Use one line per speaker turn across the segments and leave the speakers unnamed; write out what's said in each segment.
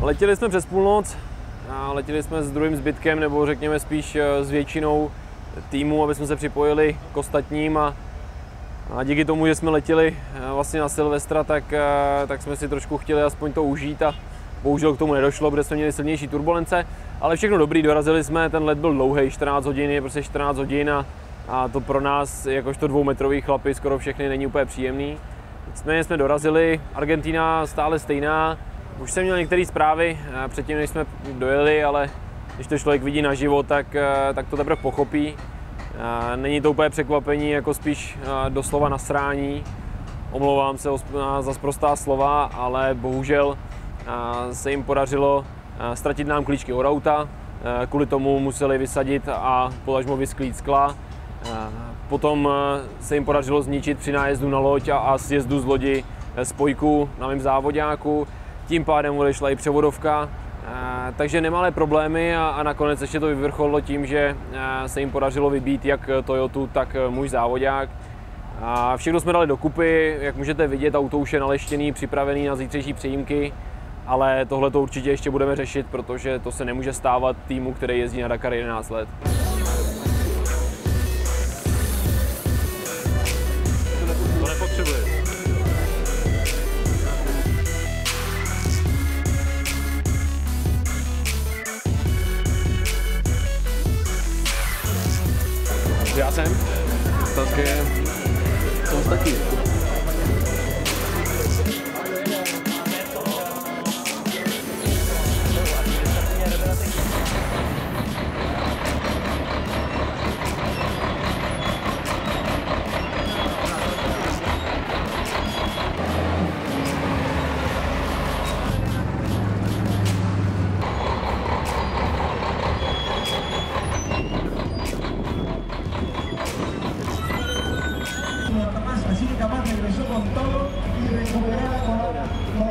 Letěli jsme přes půlnoc a letěli jsme s druhým zbytkem, nebo řekněme spíš s většinou týmu, aby jsme se připojili k ostatním a díky tomu, že jsme letěli vlastně na Silvestra, tak jsme si trošku chtěli aspoň to užít a bohužel k tomu nedošlo, protože jsme měli silnější turbulence, ale všechno dobrý, dorazili jsme, ten let byl dlouhý, 14 hodin, je prostě 14 hodin a to pro nás, jakožto dvoumetrový chlapy, skoro všechny není úplně příjemný. Nicméně jsme dorazili, Argentina stále stejná, už jsem měl některé zprávy předtím, než jsme dojeli, ale když to člověk vidí naživo, tak to teprve pochopí. Není to úplně překvapení, jako spíš doslova nasrání. Omlouvám se za sprostá slova, ale bohužel se jim podařilo ztratit nám klíčky od auta. Kvůli tomu museli vysadit a potažmo vysklít skla. Potom se jim podařilo zničit při nájezdu na loď a sjezdu z lodi spojku na mém závodňáku. Tím pádem odešla i převodovka. Takže nemalé problémy a nakonec ještě to vyvrcholilo tím, že se jim podařilo vybít jak Toyotu, tak můj závodák. Všechno jsme dali dokupy, jak můžete vidět, auto už je naleštěný, připravený na zítřejší přejímky, ale tohle to určitě ještě budeme řešit, protože to se nemůže stávat týmu, který jezdí na Dakar 11 let.
To nepotřebuje.
Já jsem.
Tak je. To ostatní.
Así que capaz regresó con todo y recuperará con la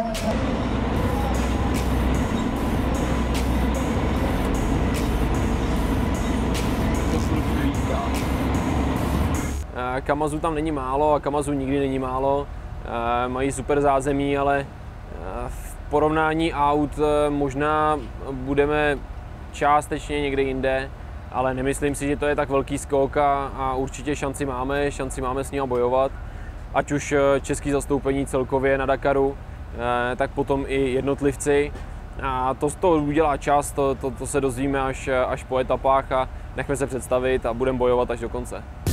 Kamazu tam není málo a Kamazu nikdy není málo. Mají super zázemí, ale v porovnání aut možná budeme částečně někde jinde, ale nemyslím si, že to je tak velký skok a určitě šanci máme s ním bojovat. Ať už český zastoupení celkově na Dakaru, tak potom i jednotlivci. A to udělá čas, to se dozvíme až po etapách a nechme se představit a budeme bojovat až do konce.